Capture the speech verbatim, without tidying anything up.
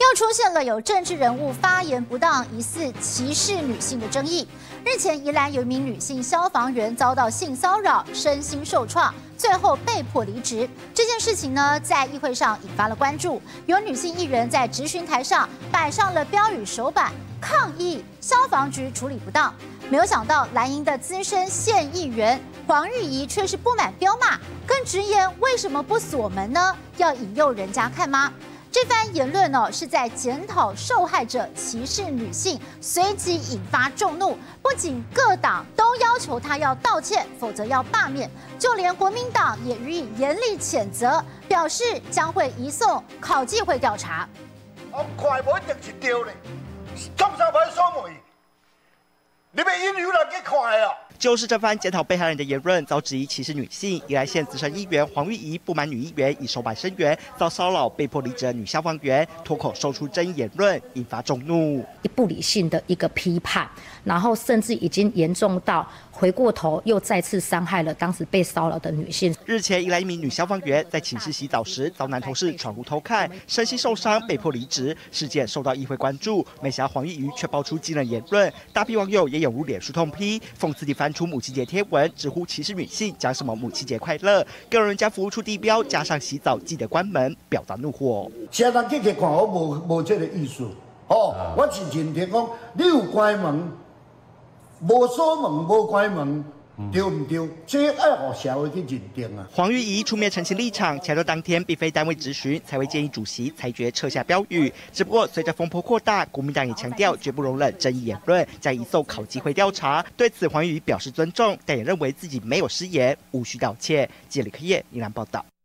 又出现了有政治人物发言不当，疑似歧视女性的争议。日前，宜兰有一名女性消防员遭到性骚扰，身心受创，最后被迫离职。这件事情呢，在议会上引发了关注。有女性议员在质询台上摆上了标语手板，抗议消防局处理不当。没有想到，蓝营的资深县议员黄玉仪却是不满彪骂，更直言为什么不锁门呢？要引诱人家看吗？ 这番言论呢，是在检讨受害者歧视女性，随即引发众怒。不仅各党都要求他要道歉，否则要罢免，就连国民党也予以严厉谴责，表示将会移送考纪会调查。 我看无一定是对的，创啥歹所谓？你要引诱人去看的啊！ 就是这番检讨被害人的言论，遭质疑歧视女性。宜兰县资深议员黄玉仪不满女议员以手板声援，遭骚扰被迫离职的女消防员脱口说出争议言论，引发众怒。 不理性的一个批判，然后甚至已经严重到回过头又再次伤害了当时被骚扰的女性。 日前，宜兰一名女消防员在寝室洗澡时遭男同事闯入偷看，身心受伤，被迫离职。事件受到议会关注，没想到黄玉仪却爆出惊人言论，大批网友也涌入脸书痛批，讽刺地翻出母亲节贴文，直呼歧视女性，讲什么母亲节快乐，更有人将服务处地标加上洗澡记得关门，表达怒火。 谁人去去看我无无这个意思？哦，我是认定讲，你有关门，无锁门，无关门。 对不对？这爱互社会去认定啊。 黄玉仪出面澄清立场，强调当天并非单位质询，才会建议主席裁决撤下标语。只不过随着风波扩大，国民党也强调绝不容忍争议言论，将移送考纪会调查。对此，黄玉仪表示尊重，但也认为自己没有失言，无需道歉。记者李克业，宜兰报道。